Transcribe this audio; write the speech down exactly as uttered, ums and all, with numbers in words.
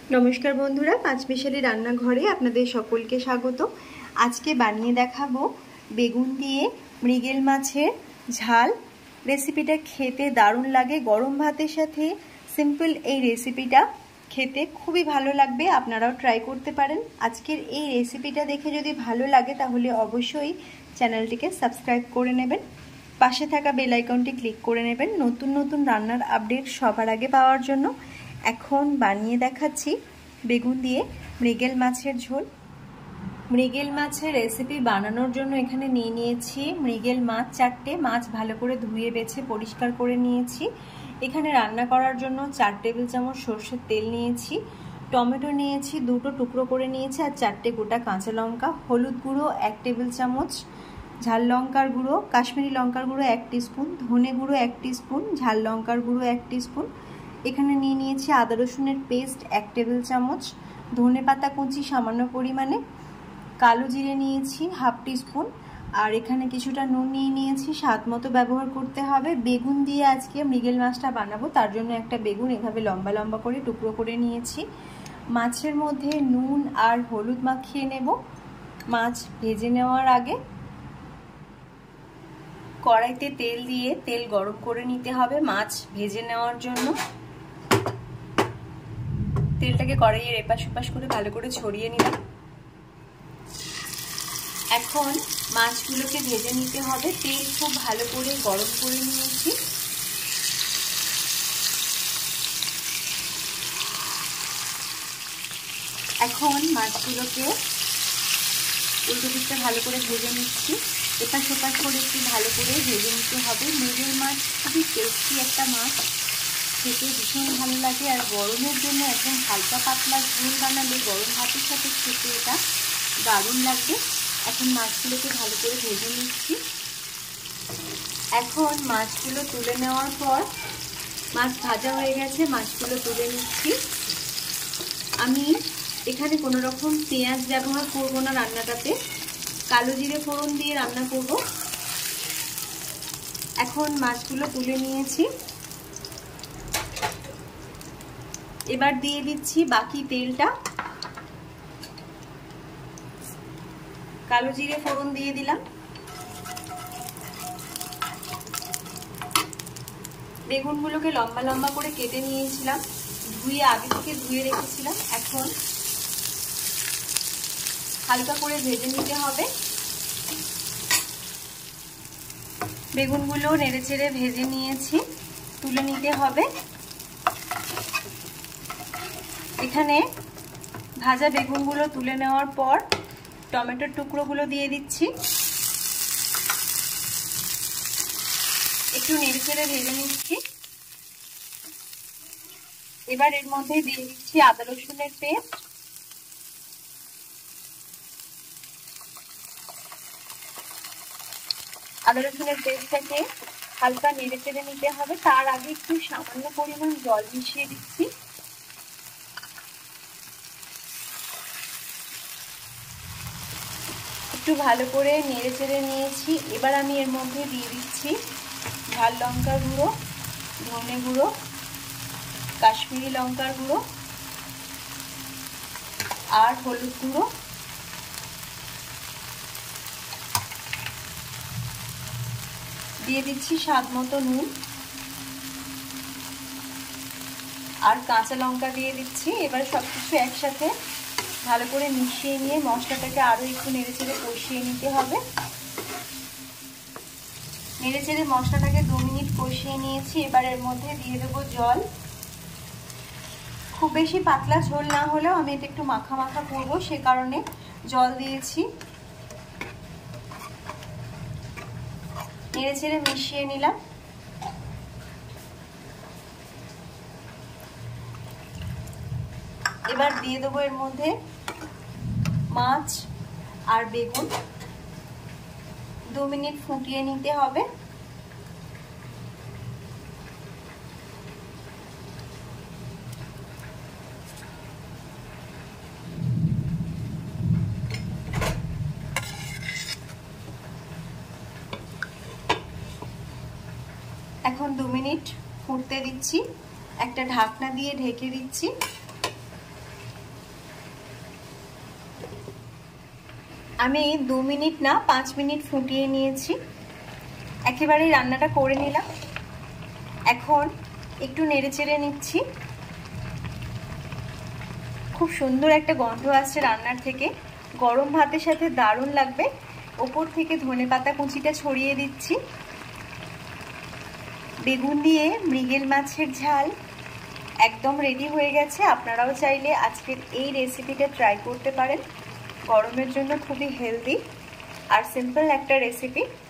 नमस्कार बंधुरा पाँचमिशाली रान्नाघरे आपनादेर सकलके स्वागत। आज के बानिये देखाबो बेगुन दिए मृगेल माछेर झाल। रेसिपिटा खेते दारुण लागे गरम भातेर साथे। सिम्पल এই রেসিপিটা খেতে খুবই ভালো লাগবে, আপনারাও ট্রাই করতে পারেন। আজকের এই রেসিপিটা দেখে যদি ভালো লাগে তাহলে অবশ্যই চ্যানেলটিকে সাবস্ক্রাইব করে নেবেন, পাশে থাকা বেল আইকনটি ক্লিক করে নেবেন নতুন নতুন রান্নার আপডেট সবার আগে পাওয়ার জন্য। এখন বানিয়ে দেখাচ্ছি বেগুন দিয়ে মৃগেল মাছের ঝোল। মৃগেল মাছের রেসিপি বানানোর জন্য এখানে নিয়ে নিয়েছি মৃগেল মাছ চারটে। মাছ ভালো করে ধুয়ে বেছে পরিষ্কার করে নিয়েছি। এখানে রান্না করার জন্য চার টেবিল চামচ সরষের তেল নিয়েছি, টমেটো নিয়েছি দুটো টুকরো করে নিয়েছি, আর চারটে গোটা কাঁচা লঙ্কা, হলুদ গুঁড়ো এক টেবিল চামচ, ঝাল লঙ্কার গুঁড়ো কাশ্মীরি লঙ্কার গুঁড়ো এক টিস্পুন, ধনে গুঁড়ো এক টিস্পুন, ঝাল লঙ্কার গুঁড়ো এক টিস্পুন। এখানে নিয়ে নিয়েছি আদা রসুনের পেস্ট এক টেবিল চামচ, ধনে পাতা কুচি সামান্য পরিমাণে, কালো জিরে নিয়েছি হাফ টিস্পুন, আর এখানে কিছুটা নুন নিয়ে নিয়েছি, স্বাদ মতো ব্যবহার করতে হবে। বেগুন দিয়ে আজকে মৃগেল মাছটা বানাবো, তার জন্য একটা বেগুন এভাবে লম্বা লম্বা করে টুকরো করে নিয়েছি। মাছের মধ্যে নুন আর হলুদ মাখিয়ে নেব। মাছ ভেজে নেওয়ার আগে কড়াইতে তেল দিয়ে তেল গরম করে নিতে হবে মাছ ভেজে নেওয়ার জন্য। তেলটাকে কড়াইয়ের এপাশ ওপাশ করে ভালো করে ছড়িয়ে নিলাম। এখন মাছগুলোকে ভেজে নিতে হবে। তেল খুব ভালো করে গরম করে নিয়েছি। এখন মাছগুলোকে উল্টো দিকটা ভালো করে ভেজে নিচ্ছি। এপাশ ওপাশ করে একটু ভালো করে ভেজে নিতে হবে। মৃগেল মাছ খুবই টেস্টি একটা মাছ, খেতে ভীষণ ভালো লাগে, আর গরমের জন্য একদম হালকা পাতলা ঝোল বানালে গরম ভাতের সাথে খেতে এটা দারুণ লাগবে। এখন মাছগুলোকে ভালো করে ভেজে নিচ্ছি। এখন মাছগুলো তুলে নেওয়ার পর মাছ ভাজা হয়ে গেছে, মাছগুলো তুলে নিচ্ছি। আমি এখানে কোনো রকম পেঁয়াজ ব্যবহার করব না রান্নাটাতে, কালো জিরে ফোড়ন দিয়ে রান্না করব। এখন মাছগুলো তুলে নিয়েছি। এবার দিয়ে দিচ্ছি বাকি তেলটা। কালো জিরে ফোড়ন দিয়ে দিলাম। বেগুনগুলোকে লম্বা লম্বা করে কেটে নিয়েছিলাম, ধুয়ে আগে থেকে ধুয়ে রেখেছিলাম। এখন হালকা করে ভেজে নিতে হবে। বেগুনগুলো নেড়ে চেড়ে ভেজে নিয়েছি, তুলে নিতে হবে। এখানে ভাজা বেগুনগুলো তুলে নেওয়ার পর টমেটোর টুকরোগুলো দিয়ে দিচ্ছি, একটু নেড়ে চেড়ে ভেজে নিচ্ছি। এবার এর মধ্যে দিয়ে দিচ্ছি আদা রসুনের পেস্ট, আদা রসুনের পেস্টটাকে হালকা নেড়ে চেড়ে নিতে হবে। তার আগে একটু সামান্য পরিমাণ জল মিশিয়ে দিচ্ছি। একটু ভালো করে নেড়ে চেড়ে নিয়েছি। এবার আমি এর মধ্যে দিয়ে দিচ্ছি ঝাল লঙ্কার গুঁড়ো, ধনে গুঁড়ো, কাশ্মীরি লঙ্কার গুঁড়ো আর হলুদ গুঁড়ো। দিয়ে দিচ্ছি স্বাদ মতো নুন আর কাঁচা লঙ্কা দিয়ে দিচ্ছি। এবার সবকিছু একসাথে ভালো করে মিশিয়ে নিয়ে মশলাটাকে আরো একটু নেড়ে চেড়ে কষিয়ে নিতে হবে। নেড়ে চেড়ে মশলাটাকে দু মিনিট কষিয়ে নিয়েছি। এবার এর মধ্যে দিয়ে দেবো জল। খুব বেশি পাতলা ঝোল না হলেও আমি এটা একটু মাখা মাখা করবো, সে কারণে জল দিয়েছি। নেড়ে চেড়ে মিশিয়ে নিলাম। এবার দিয়ে দেবো এর মধ্যে মাছ আর বেগুন, দু মিনিট ফুটিয়ে নিতে হবে। এখন দু মিনিট ফুটতে দিচ্ছি, একটা ঢাকনা দিয়ে ঢেকে দিচ্ছি। আমি দু মিনিট না পাঁচ মিনিট ফুটিয়ে নিয়েছি, একেবারে রান্নাটা করে নিলাম। এখন একটু নেড়ে চেড়ে নিচ্ছি। খুব সুন্দর একটা গন্ধ আসছে রান্নার থেকে, গরম ভাতের সাথে দারুণ লাগবে। ওপর থেকে ধনেপাতা কুচিটা ছড়িয়ে দিচ্ছি। বেগুন দিয়ে মৃগেল মাছের ঝাল একদম রেডি হয়ে গেছে। আপনারাও চাইলে আজকের এই রেসিপিটা ট্রাই করতে পারেন। গরমের জন্য খুবই হেলদি আর সিম্পল একটা রেসিপি।